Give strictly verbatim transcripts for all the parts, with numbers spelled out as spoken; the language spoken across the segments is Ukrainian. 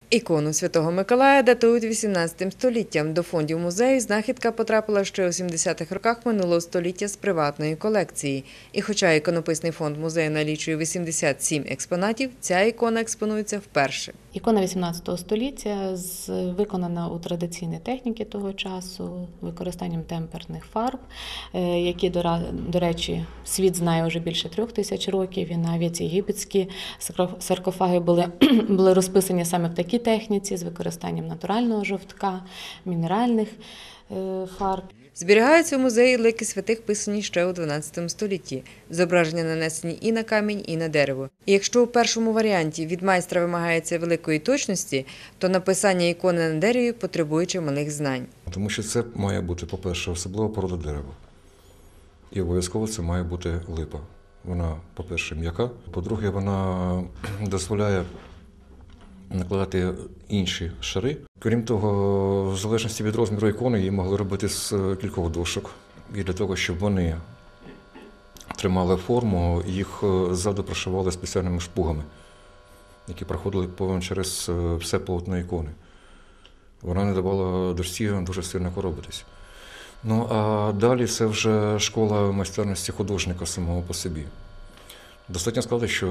Ікону Святого Миколая датують вісімнадцятим століттям. До фондів музею знахідка потрапила ще у сімдесятих роках минулого століття з приватної колекції. І хоча іконописний фонд музею налічує вісімдесят сім експонатів, ця ікона експонується вперше. Ікона вісімнадцятого століття виконана у традиційній техніці того часу, використанням темперних фарб, які, до речі, світ знає вже більше трьох тисяч років, і навіть єгипетські саркофаги були, були розписані саме в такій техніці з використанням натурального жовтка, мінеральних фарб. Зберігаються у музеї лики святих, писані ще у дванадцятому столітті. Зображення нанесені і на камінь, і на дерево. І якщо у першому варіанті від майстра вимагається великої точності, то написання ікони на дереві потребує чималих знань. Тому що це має бути, по-перше, особлива порода дерева. І обов'язково це має бути липа. Вона, по-перше, м'яка. По-друге, вона дозволяє накладати інші шари. Крім того, в залежності від розміру ікони її могли робити з кількох дошок. І для того, щоб вони тримали форму, їх ззаду прошивали спеціальними шпугами, які проходили через все полотно ікони. Вона не давала дошці дуже сильно коробитись. Ну а далі це вже школа майстерності художника самого по собі. Достатньо сказати, що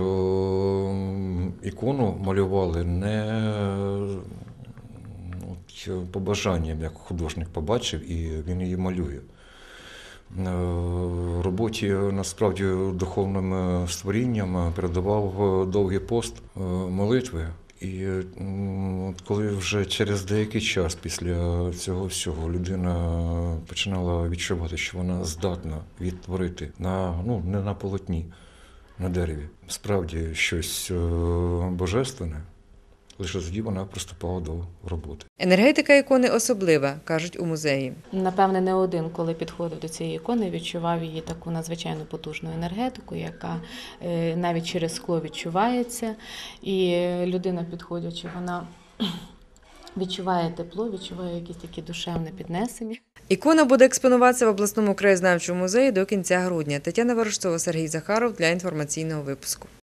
ікону малювали не от, по бажанням, як художник побачив, і він її малює. В роботі, насправді, духовним створінням передавав довгий пост молитви. І от коли вже через деякий час після цього всього людина починала відчувати, що вона здатна відтворити на, ну, не на полотні, на дереві, справді щось божественне, лише тоді вона приступала до роботи. Енергетика ікони особлива, кажуть у музеї. Напевне, не один, коли підходив до цієї ікони, відчував її таку надзвичайно потужну енергетику, яка навіть через скло відчувається. І людина, підходячи, вона відчуває тепло, відчуває якісь такі душевне піднесення. Ікона буде експонуватися в обласному краєзнавчому музеї до кінця грудня. Тетяна Ворожцова, Сергій Захаров для інформаційного випуску.